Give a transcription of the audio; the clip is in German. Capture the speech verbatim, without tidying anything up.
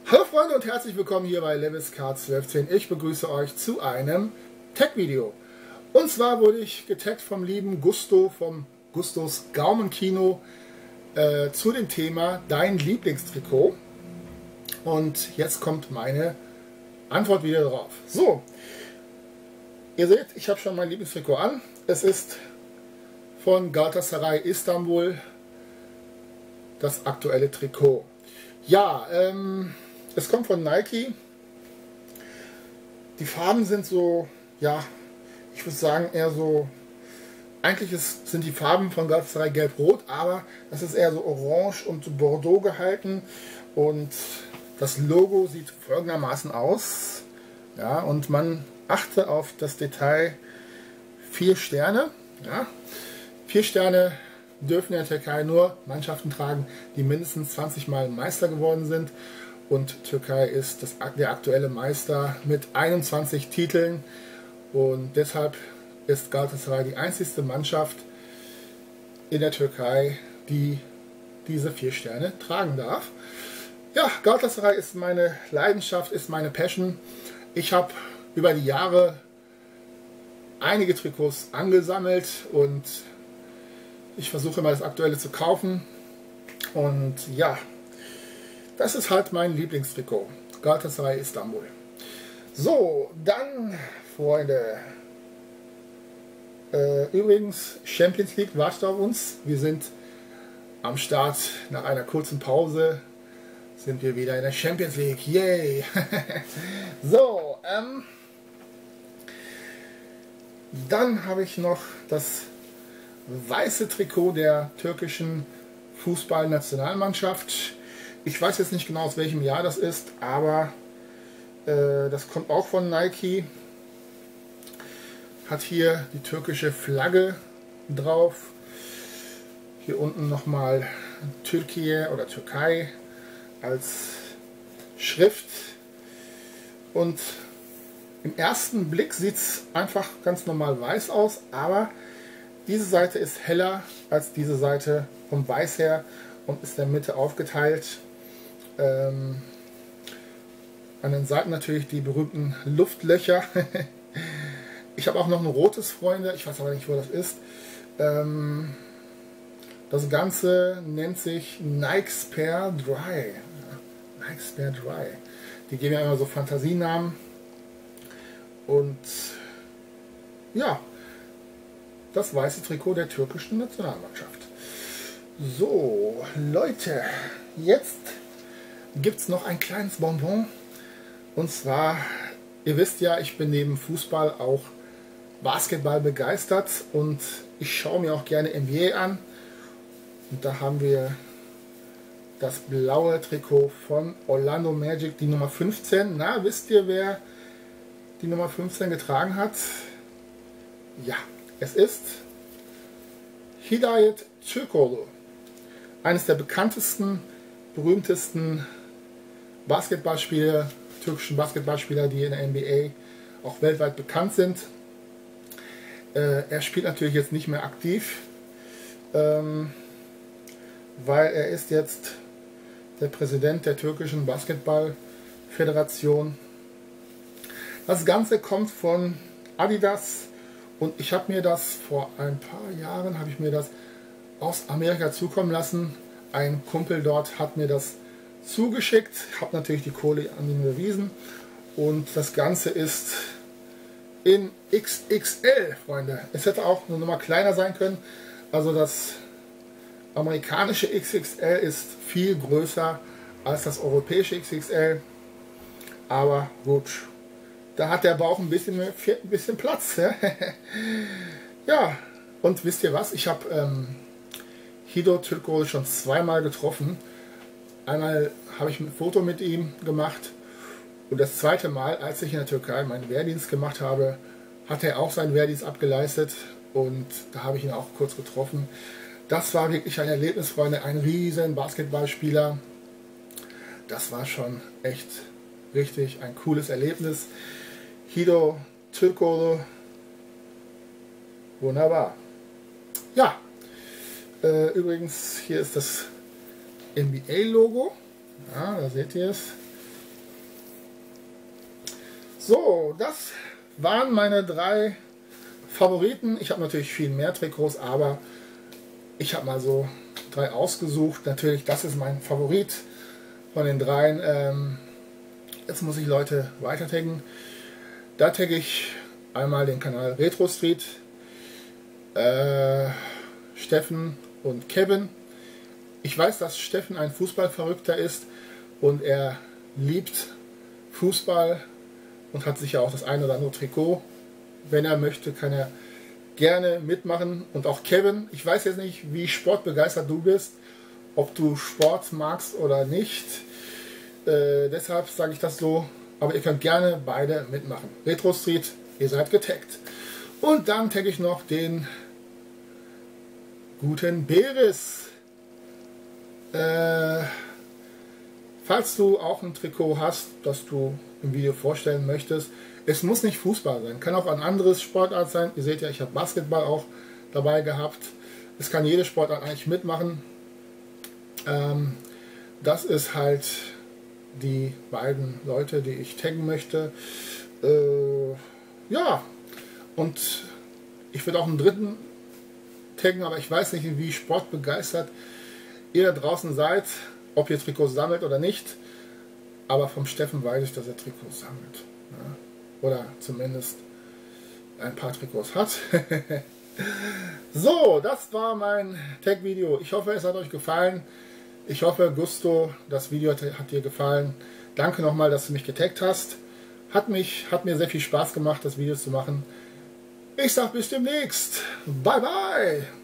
Hallo Freunde und herzlich willkommen hier bei LewisCar zwölf zehn. Ich begrüße euch zu einem Tag-Video. Und zwar wurde ich getaggt vom lieben Gusto, vom Gustos Gaumenkino äh, zu dem Thema Dein Lieblingstrikot. Und jetzt kommt meine Antwort wieder drauf. So, ihr seht, ich habe schon mein Lieblingstrikot an. Es ist von Galatasaray Istanbul das aktuelle Trikot. Ja, ähm, es kommt von Nike. Die Farben sind so, ja, ich würde sagen eher so, eigentlich ist, sind die Farben von Galatasaray gelb-rot, aber das ist eher so orange und Bordeaux gehalten und das Logo sieht folgendermaßen aus. Ja, und man achte auf das Detail, vier Sterne. Ja, vier Sterne dürfen in der Türkei nur Mannschaften tragen, die mindestens zwanzig Mal Meister geworden sind. Und Türkei ist das, der aktuelle Meister mit einundzwanzig Titeln. Und deshalb ist Galatasaray die einzigste Mannschaft in der Türkei, die diese vier Sterne tragen darf. Ja, Galatasaray ist meine Leidenschaft, ist meine Passion. Ich habe über die Jahre einige Trikots angesammelt und ich versuche immer das Aktuelle zu kaufen. Und ja, das ist halt mein Lieblingstrikot. Galatasaray Istanbul. So, dann, Freunde. Äh, übrigens, Champions League wartet auf uns. Wir sind am Start. Nach einer kurzen Pause sind wir wieder in der Champions League. Yay! So, ähm, dann habe ich noch das weiße Trikot der türkischen Fußballnationalmannschaft. Ich weiß jetzt nicht genau, aus welchem Jahr das ist, aber äh, das kommt auch von Nike. Hat hier die türkische Flagge drauf. Hier unten nochmal Türkei oder Türkei als Schrift. Und im ersten Blick sieht es einfach ganz normal weiß aus, aber diese Seite ist heller als diese Seite vom Weiß her und ist in der Mitte aufgeteilt. Ähm, an den Seiten natürlich die berühmten Luftlöcher. Ich habe auch noch ein rotes, Freunde, ich weiß aber nicht, wo das ist. Ähm, das Ganze nennt sich Nike Spare Dry. Ja, Nike Spare Dry. Die geben ja immer so Fantasienamen. Und ja, das weiße Trikot der türkischen Nationalmannschaft. So, Leute, jetzt gibt es noch ein kleines Bonbon. Und zwar, ihr wisst ja, ich bin neben Fußball auch Basketball begeistert und ich schaue mir auch gerne N B A an. Und da haben wir das blaue Trikot von Orlando Magic, die Nummer fünfzehn. Na, wisst ihr, wer die Nummer fünfzehn getragen hat? Ja, es ist Hidayet Türkoğlu, eines der bekanntesten, berühmtesten Basketballspieler, türkischen Basketballspieler, die in der N B A auch weltweit bekannt sind. Äh, er spielt natürlich jetzt nicht mehr aktiv, ähm, weil er ist jetzt der Präsident der türkischen Basketballföderation. Das Ganze kommt von Adidas. Und ich habe mir das vor ein paar Jahren, habe ich mir das aus Amerika zukommen lassen. Ein Kumpel dort hat mir das zugeschickt, habe natürlich die Kohle an ihn bewiesen. Und das Ganze ist in X X L, Freunde. Es hätte auch eine Nummer kleiner sein können. Also das amerikanische X X L ist viel größer als das europäische X X L. Aber gut. Da hat der Bauch ein bisschen, ein bisschen Platz. Ja? Ja, und wisst ihr was? Ich habe ähm, Hidayet Türkoğlu schon zweimal getroffen. Einmal habe ich ein Foto mit ihm gemacht. Und das zweite Mal, als ich in der Türkei meinen Wehrdienst gemacht habe, hat er auch seinen Wehrdienst abgeleistet. Und da habe ich ihn auch kurz getroffen. Das war wirklich ein Erlebnis, Freunde. Ein riesen Basketballspieler. Das war schon echt richtig ein cooles Erlebnis. Hidayet Türkoğlu, wunderbar. Ja, äh, übrigens, hier ist das N B A-Logo. Ja, da seht ihr es. So, das waren meine drei Favoriten. Ich habe natürlich viel mehr Trikots, aber ich habe mal so drei ausgesucht. Natürlich, das ist mein Favorit von den dreien. Ähm, jetzt muss ich Leute weiter taggen. Da tagge ich einmal den Kanal Retro Street, äh, Steffen und Kevin. Ich weiß, dass Steffen ein Fußballverrückter ist und er liebt Fußball und hat sicher auch das eine oder andere Trikot. Wenn er möchte, kann er gerne mitmachen. Und auch Kevin, ich weiß jetzt nicht, wie sportbegeistert du bist, ob du Sport magst oder nicht. Äh, deshalb sage ich das so, aber ihr könnt gerne beide mitmachen. Retro Street, ihr seid getaggt. Und dann tagge ich noch den guten Beres. Äh, falls du auch ein Trikot hast, das du im Video vorstellen möchtest, es muss nicht Fußball sein, kann auch ein anderes Sportart sein. Ihr seht ja, ich habe Basketball auch dabei gehabt. Es kann jede Sportart eigentlich mitmachen. Ähm, das ist halt die beiden Leute, die ich taggen möchte. Äh, ja, und ich würde auch einen dritten taggen, aber ich weiß nicht, wie sportbegeistert ihr da draußen seid, ob ihr Trikots sammelt oder nicht. Aber vom Steffen weiß ich, dass er Trikots sammelt. Ja. Oder zumindest ein paar Trikots hat. So, das war mein Tag-Video. Ich hoffe, es hat euch gefallen. Ich hoffe, Gusto, das Video hat, hat dir gefallen. Danke nochmal, dass du mich getaggt hast. Hat, mich, hat mir sehr viel Spaß gemacht, das Video zu machen. Ich sag bis demnächst. Bye, bye.